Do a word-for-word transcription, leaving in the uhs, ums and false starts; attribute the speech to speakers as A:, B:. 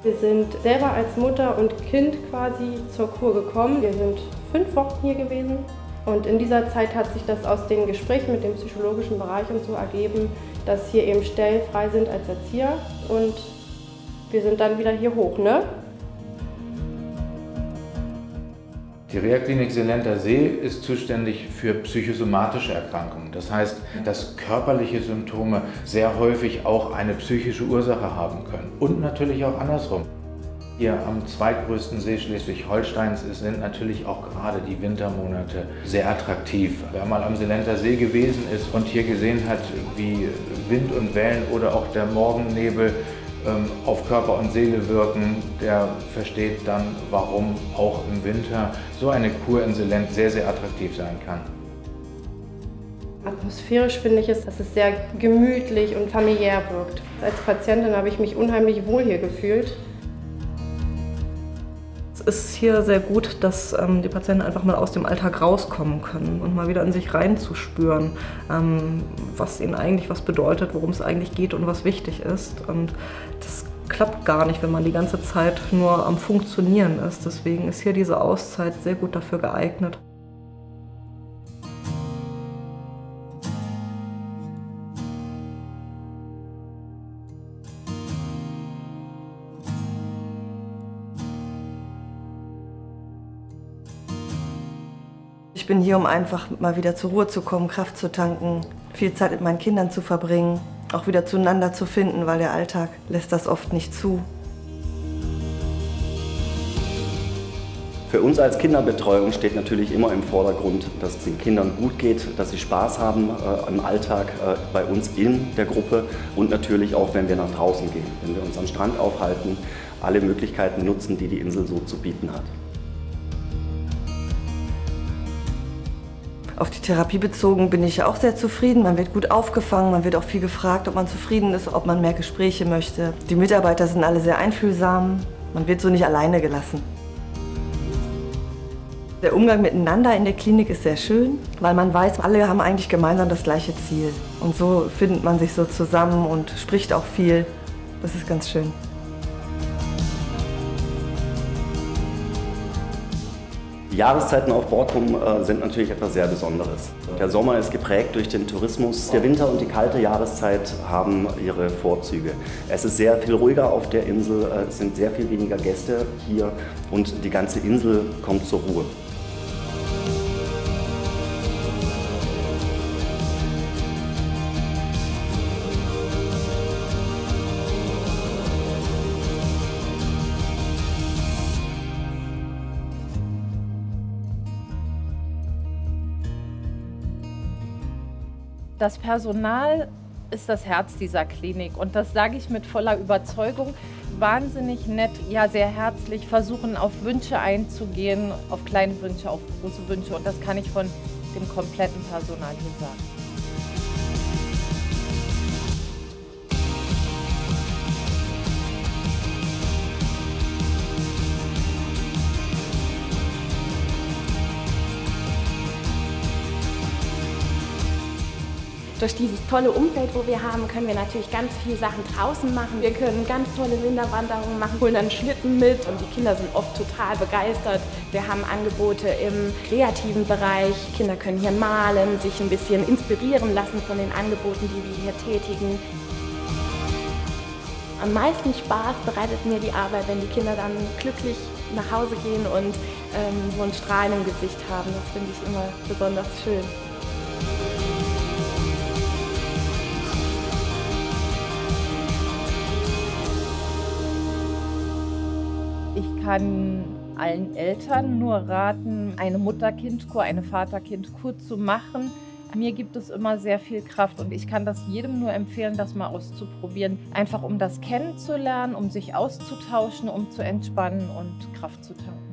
A: Wir sind selber als Mutter und Kind quasi zur Kur gekommen. Wir sind fünf Wochen hier gewesen und in dieser Zeit hat sich das aus den Gesprächen mit dem psychologischen Bereich und so ergeben, dass hier eben Stellen frei sind als Erzieher und wir sind dann wieder hier hoch, ne?
B: Die Reha-Klinik Seelenter See ist zuständig für psychosomatische Erkrankungen. Das heißt, dass körperliche Symptome sehr häufig auch eine psychische Ursache haben können. Und natürlich auch andersrum. Hier am zweitgrößten See Schleswig-Holsteins sind natürlich auch gerade die Wintermonate sehr attraktiv. Wer mal am Seelenter See gewesen ist und hier gesehen hat, wie Wind und Wellen oder auch der Morgennebel auf Körper und Seele wirken, der versteht dann, warum auch im Winter so eine Kur in Seelent sehr, sehr attraktiv sein kann.
A: Atmosphärisch finde ich es, dass es sehr gemütlich und familiär wirkt. Als Patientin habe ich mich unheimlich wohl hier gefühlt.
C: Es ist hier sehr gut, dass ähm, die Patienten einfach mal aus dem Alltag rauskommen können und mal wieder in sich reinzuspüren, ähm, was ihnen eigentlich was bedeutet, worum es eigentlich geht und was wichtig ist. Und das klappt gar nicht, wenn man die ganze Zeit nur am Funktionieren ist. Deswegen ist hier diese Auszeit sehr gut dafür geeignet. Ich bin hier, um einfach mal wieder zur Ruhe zu kommen, Kraft zu tanken, viel Zeit mit meinen Kindern zu verbringen, auch wieder zueinander zu finden, weil der Alltag lässt das oft nicht zu.
D: Für uns als Kinderbetreuung steht natürlich immer im Vordergrund, dass es den Kindern gut geht, dass sie Spaß haben äh, im Alltag äh, bei uns in der Gruppe und natürlich auch, wenn wir nach draußen gehen, wenn wir uns am Strand aufhalten, alle Möglichkeiten nutzen, die die Insel so zu bieten hat.
C: Auf die Therapie bezogen bin ich auch sehr zufrieden. Man wird gut aufgefangen, man wird auch viel gefragt, ob man zufrieden ist, ob man mehr Gespräche möchte. Die Mitarbeiter sind alle sehr einfühlsam, man wird so nicht alleine gelassen. Der Umgang miteinander in der Klinik ist sehr schön, weil man weiß, alle haben eigentlich gemeinsam das gleiche Ziel. Und so findet man sich so zusammen und spricht auch viel. Das ist ganz schön.
D: Die Jahreszeiten auf Borkum äh, sind natürlich etwas sehr Besonderes. Der Sommer ist geprägt durch den Tourismus. Der Winter und die kalte Jahreszeit haben ihre Vorzüge. Es ist sehr viel ruhiger auf der Insel, äh, es sind sehr viel weniger Gäste hier und die ganze Insel kommt zur Ruhe.
E: Das Personal ist das Herz dieser Klinik und das sage ich mit voller Überzeugung. Wahnsinnig nett, ja sehr herzlich, versuchen auf Wünsche einzugehen, auf kleine Wünsche, auf große Wünsche und das kann ich von dem kompletten Personal hier sagen.
F: Durch dieses tolle Umfeld, wo wir haben, können wir natürlich ganz viele Sachen draußen machen. Wir können ganz tolle Winterwanderungen machen, holen dann Schlitten mit und die Kinder sind oft total begeistert. Wir haben Angebote im kreativen Bereich. Kinder können hier malen, sich ein bisschen inspirieren lassen von den Angeboten, die wir hier tätigen. Am meisten Spaß bereitet mir die Arbeit, wenn die Kinder dann glücklich nach Hause gehen und ähm, so ein Strahlen im Gesicht haben. Das finde ich immer besonders schön.
E: Ich kann allen Eltern nur raten, eine Mutter-Kind-Kur, eine Vater-Kind-Kur zu machen. Mir gibt es immer sehr viel Kraft und ich kann das jedem nur empfehlen, das mal auszuprobieren. Einfach um das kennenzulernen, um sich auszutauschen, um zu entspannen und Kraft zu tanken.